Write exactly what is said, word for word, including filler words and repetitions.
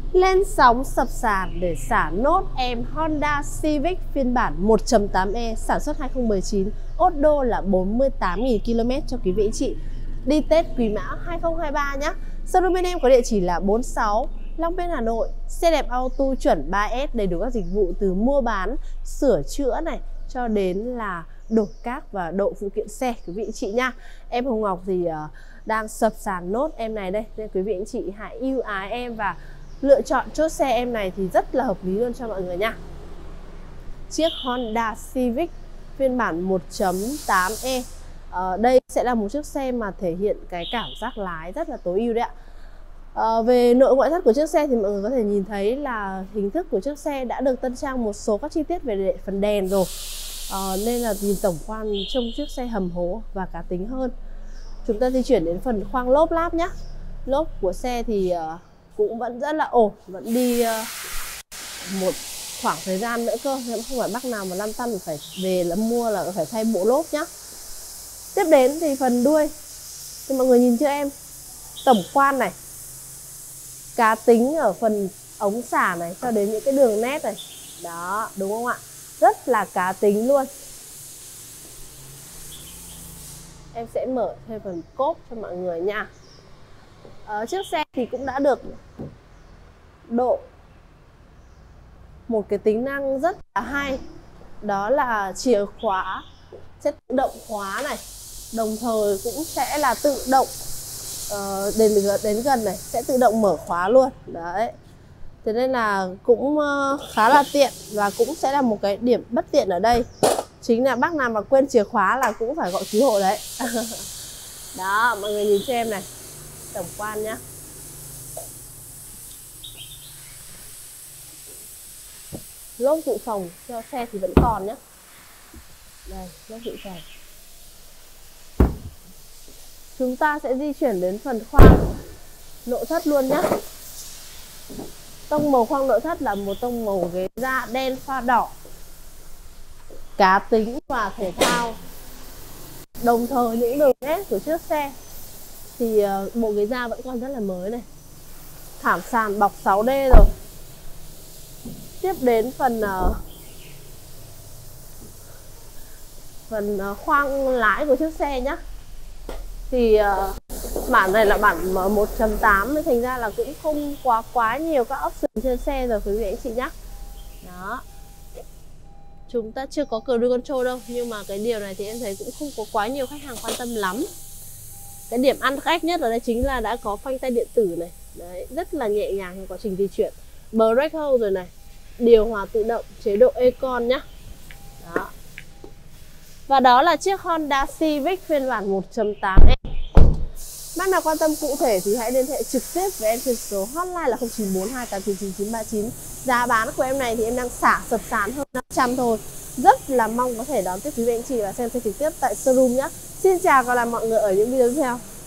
Lên sóng sập sàn để xả nốt em Honda Civic phiên bản một chấm tám E sản xuất hai không một chín, ốt đô là bốn mươi tám nghìn ki lô mét cho quý vị anh chị. Đi Tết Quý Mão hai không hai ba nhé. Showroom bên em có địa chỉ là bốn mươi sáu Long Biên, Hà Nội. Xe đẹp auto chuẩn ba S, đầy đủ các dịch vụ từ mua bán, sửa chữa này cho đến là đổi cát và độ phụ kiện xe quý vị anh chị nha. Em Hồng Ngọc thì uh, đang sập sàn nốt em này đây, nên quý vị anh chị hãy yêu ái em và lựa chọn chốt xe em này thì rất là hợp lý luôn cho mọi người nha. Chiếc Honda Civic phiên bản một chấm tám E, ờ, đây sẽ là một chiếc xe mà thể hiện cái cảm giác lái rất là tối ưu đấy ạ. ờ, Về nội ngoại thất của chiếc xe thì mọi người có thể nhìn thấy là hình thức của chiếc xe đã được tân trang một số các chi tiết về phần đèn rồi, ờ, nên là nhìn tổng quan trông chiếc xe hầm hố và cá tính hơn. Chúng ta di chuyển đến phần khoang lốp láp nhé. Lốp của xe thì uh, cũng vẫn rất là ổn, vẫn đi uh, một khoảng thời gian nữa cơ, không phải bác nào mà lăn tăn phải về là mua là phải thay bộ lốp nhá. Tiếp đến thì phần đuôi thì mọi người nhìn cho em, tổng quan này, cá tính ở phần ống xả này cho đến những cái đường nét này, đó đúng không ạ, rất là cá tính luôn. Em sẽ mở thêm phần cốp cho mọi người nha. Ở chiếc xe thì cũng đã được độ một cái tính năng rất là hay, đó là chìa khóa sẽ tự động khóa này, đồng thời cũng sẽ là tự động uh, đến đến gần này sẽ tự động mở khóa luôn đấy. Thế nên là cũng uh, khá là tiện, và cũng sẽ là một cái điểm bất tiện ở đây chính là bác nào mà quên chìa khóa là cũng phải gọi cứu hộ đấy. Đó, mọi người nhìn cho em này, tổng quan nhá. Lốp dự phòng cho xe thì vẫn còn nhé. Đây, lốp dự phòng. Chúng ta sẽ di chuyển đến phần khoang nội thất luôn nhé. Tông màu khoang nội thất là một tông màu ghế da đen pha đỏ, cá tính và thể thao. Đồng thời những đường nét của chiếc xe thì uh, bộ ghế da vẫn còn rất là mới này. Thảm sàn bọc sáu D rồi. Tiếp đến phần uh, phần uh, khoang lái của chiếc xe nhá. Thì uh, bản này là bản một chấm tám nên thành ra là cũng không quá quá nhiều các option trên xe rồi quý vị anh chị nhé. Đó. Chúng ta chưa có cruise control đâu, nhưng mà cái điều này thì em thấy cũng không có quá nhiều khách hàng quan tâm lắm. Cái điểm ăn khách nhất ở đây chính là đã có phanh tay điện tử này. Đấy, rất là nhẹ nhàng trong quá trình di chuyển. Brake hold rồi này, điều hòa tự động, chế độ Econ nhá. Đó. Và đó là chiếc Honda Civic phiên bản một chấm tám E. Bác nào quan tâm cụ thể thì hãy liên hệ trực tiếp với em trên số hotline là không chín bốn hai tám chín chín chín ba chín. Giá bán của em này thì em đang xả sập sàn hơn năm trăm thôi. Rất là mong có thể đón tiếp quý vị anh chị và xem xe trực tiếp tại showroom nhé. Xin chào và gặp lại mọi người ở những video tiếp theo.